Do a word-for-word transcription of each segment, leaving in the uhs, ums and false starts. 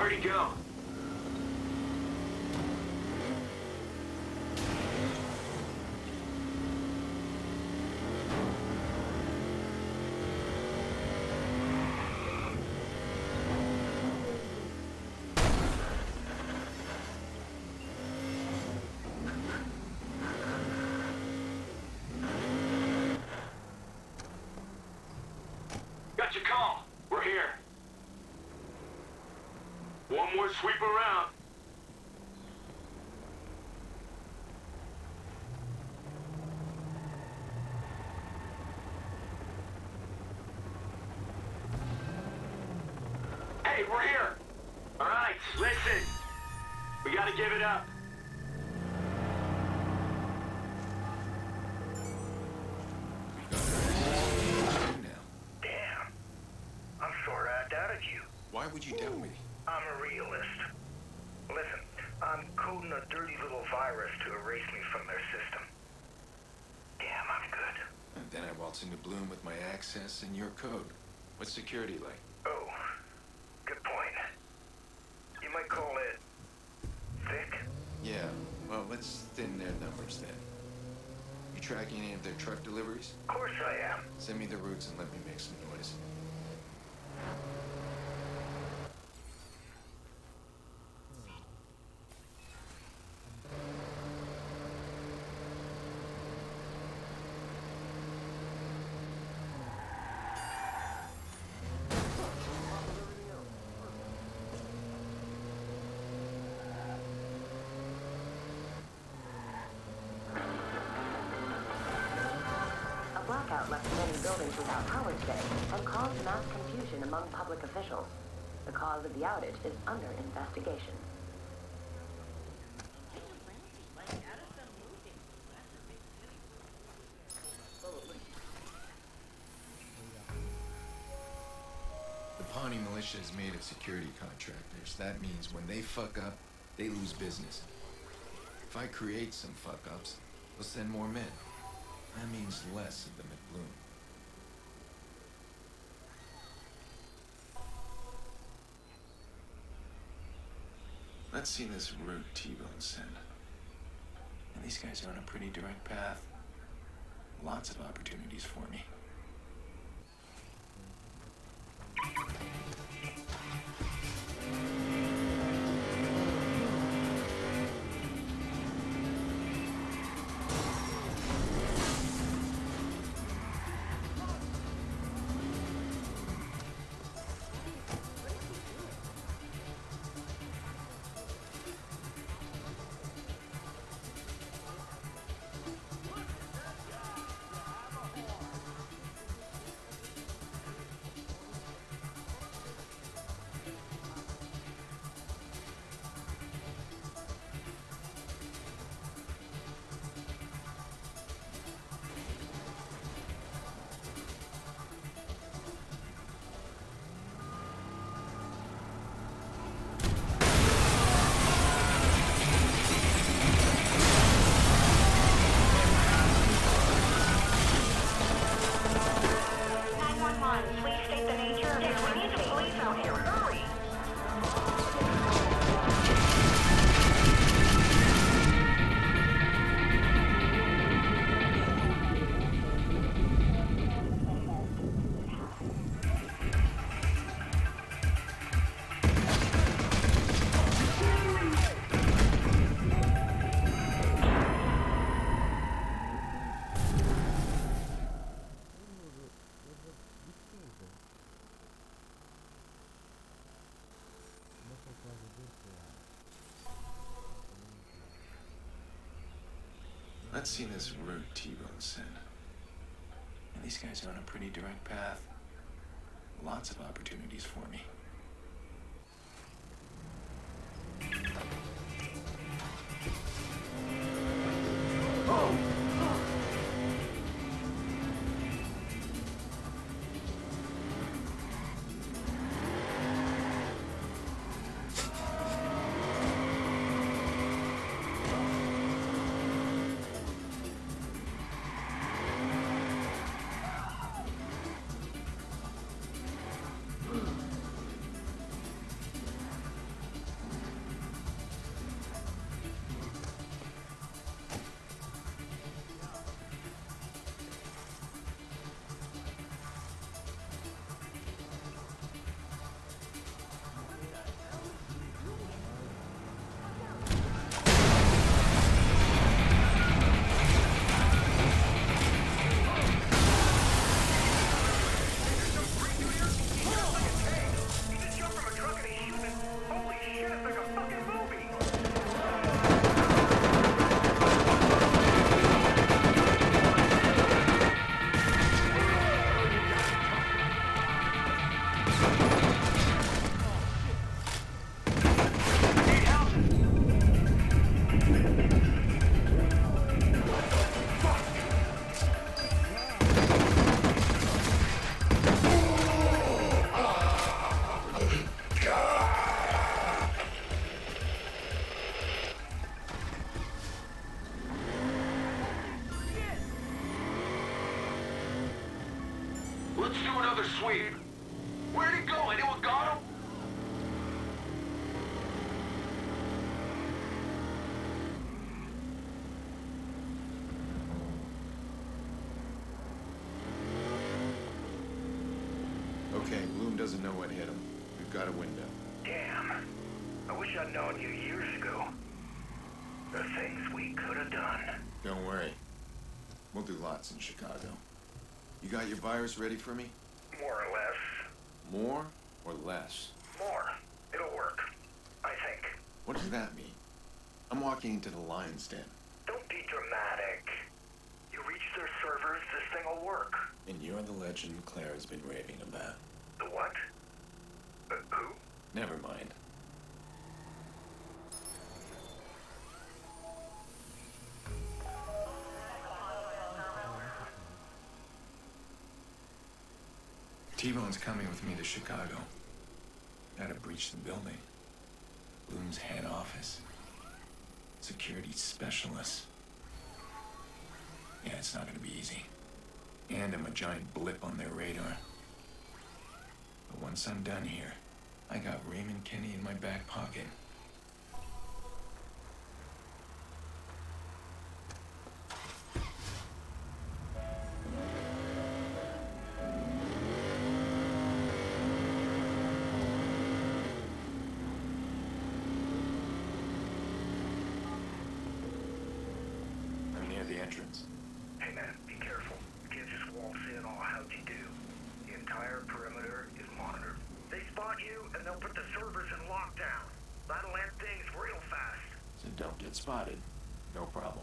Where'd he go? Got your call. We're here. One more sweep around. Hey, we're here. All right, listen. We gotta give it up. Damn. I'm sorta I doubted you. Why would you doubt me? I'm a realist. Listen, I'm coding a dirty little virus to erase me from their system. Damn, I'm good. And then I waltz into Blume with my access and your code. What's security like? Oh, good point. You might call it thick. Yeah, well, let's thin their numbers then. You tracking any of their truck deliveries? Of course I am. Send me the routes and let me make some noise. Blackout left many buildings without power today and caused mass confusion among public officials. The cause of the outage is under investigation. The Pawnee militia is made of security contractors. That means when they fuck up, they lose business. If I create some fuck-ups, they'll send more men. That means less of them at Blume. Let's see this route T-Bone sent. And these guys are on a pretty direct path. Lots of opportunities for me. Let's see this route T-Bone sent. And these guys are on a pretty direct path. Lots of opportunities for me. Let's do another sweep. Where'd he go? Anyone got him? Okay, Blume doesn't know what hit him. We've got a window. Damn. I wish I'd known you years ago. The things we could have done. Don't worry. We'll do lots in Chicago. You got your virus ready for me? More or less. More or less? More. It'll work. I think. What does that mean? I'm walking into the lion's den. Don't be dramatic. You reach their servers, this thing will work. And you're the legend Claire has been raving about. The what? Uh, who? Never mind. T-Bone's coming with me to Chicago. Gotta breach the building. Blume's head office. Security specialist. Yeah, it's not gonna be easy. And I'm a giant blip on their radar. But once I'm done here, I got Raymond Kenny in my back pocket. I'm near the entrance. Hey man, be careful. The kid just walks in all how'd you do. The entire perimeter is monitored. They spot you and they'll put the servers in lockdown. That'll end things real fast. So don't get spotted. No problem.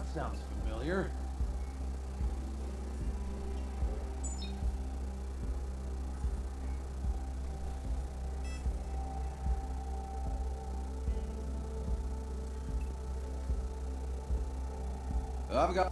That sounds familiar. I've got...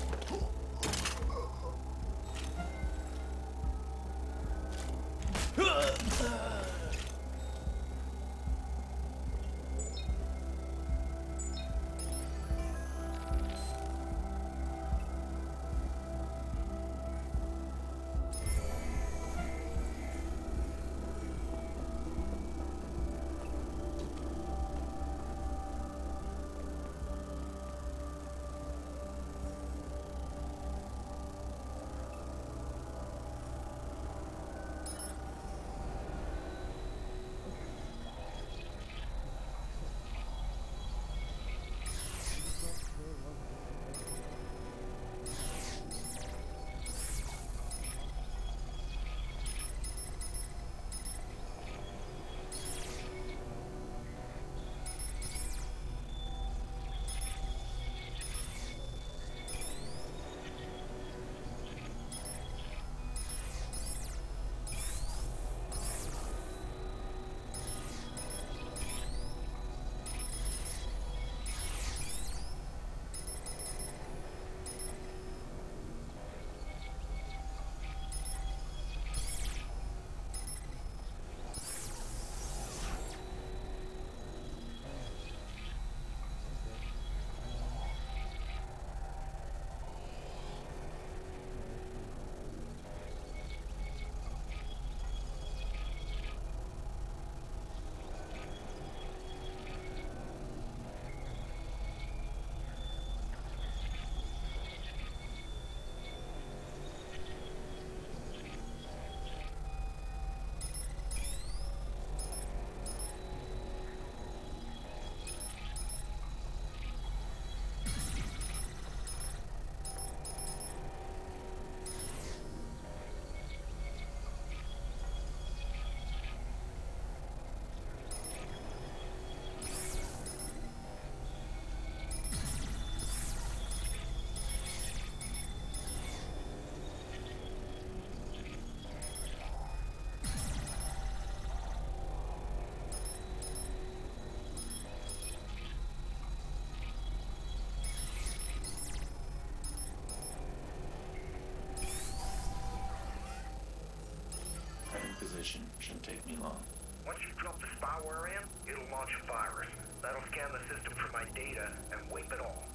Position. Shouldn't take me long. Once you drop the spyware in, it'll launch a virus. That'll scan the system for my data and wipe it all.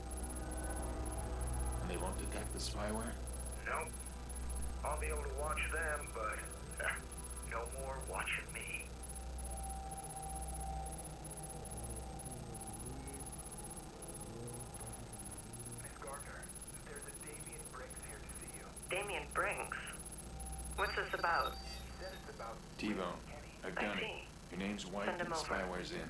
And they won't detect the spyware? Nope. I'll be able to watch them, but uh, no more watching me. Miss Gardner, there's a Damien Brenks here to see you. Damien Brenks? What's this about? Said it's about T-Bone, I've I done it. see. Your name's White Send and him the over. spyware's in.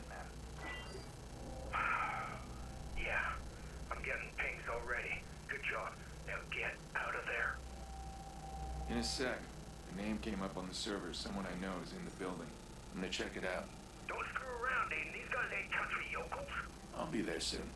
Yeah, I'm getting pings already. Good job. Now get out of there. In a sec. The name came up on the server. Someone I know is in the building. I'm gonna check it out. Don't screw around, Aiden. These guys ain't country yokels. I'll be there soon.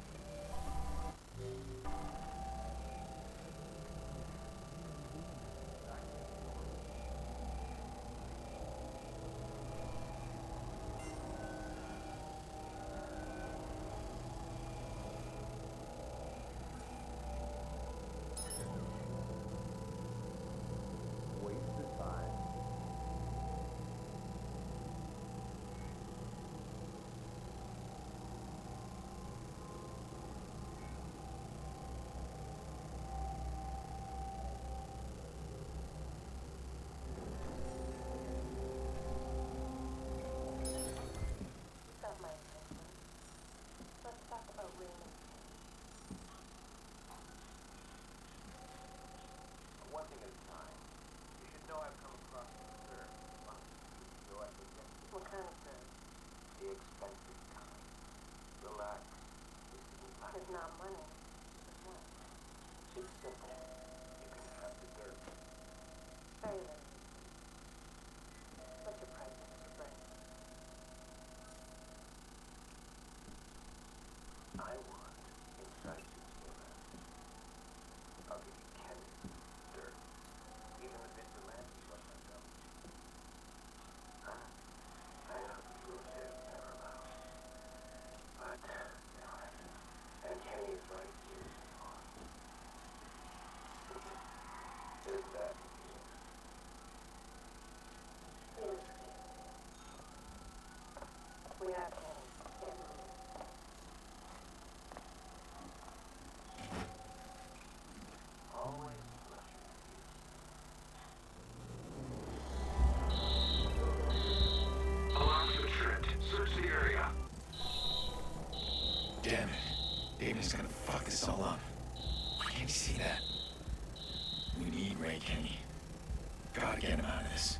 It's not money. It's simple. You can have the dirt. Very little. What's your price, Mister Brenks? I want inside sixteen. Alarms have tripped. Search the area. Damn it. Damon's gonna fuck this all up. Why can't he see that? We need Ray Kenny. Gotta get him out of this.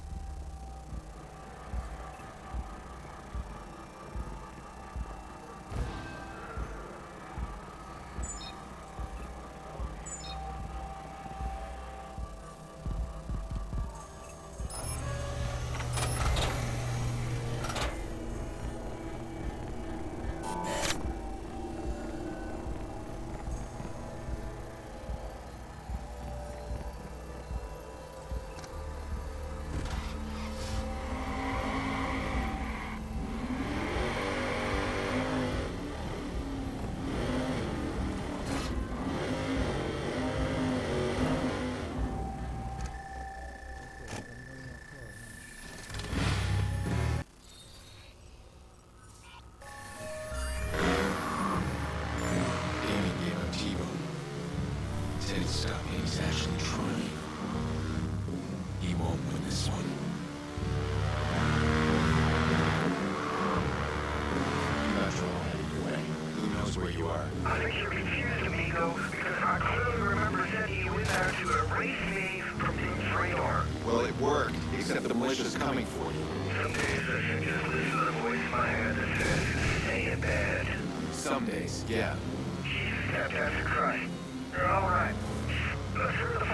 He's actually trying. He won't win this one. Natural head your way. Who knows where you are? I think you're confused, amigo, because I clearly remember sending you in there to erase me from Blume's radar. Well, it worked, except the militia's coming for you. Some days I should just listen to the voice in my head that says, stay in bed. Some days, yeah. Jesus, that that's Christ. You're all right. Let's hear the